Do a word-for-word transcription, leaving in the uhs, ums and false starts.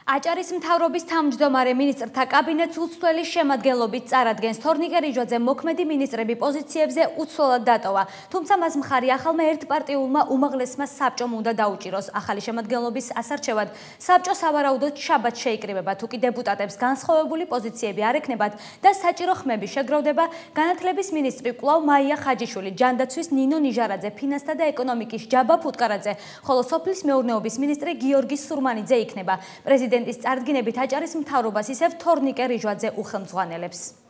აჭარის მთავრობის თავმჯდომარე მინისტრთა კაბინეტს უცვლელი შემადგენლობით წარადგენს. თორნიკე რიჟვაძე მოქმედი მინისტრები პოზიციებზე უცვლელად დატოვა. თუმცა მას მხარი ახალმა ერთპარტიულმა უმაღლესმა საბჭომ უნდა დაუჭიროს. ახალი შემადგენლობის ასარჩევად საბჭო სავარაუდოდ შაბათს შეიკრიბება. თუკი დეპუტატებს განსხვავებული პოზიციები არ ექნებათ და საჭირო ხმები შეგროვდება, განათლების მინისტრი კვლავ მაია ხაჯიშვილი, ჯანდაცვის ნინო ნიჟარაძე, ფინანსთა და ეკონომიკის ჯაბა ფუტკარაძე, ხოლო სოფლის მეურნეობის მინისტრი გიორგი სურმანიძე იქნება. პრეზიდენტის წარდგინებით აჭარის მთავრობას ისევ თორნიკე რიჟვაძე უხელმძღვანელებს.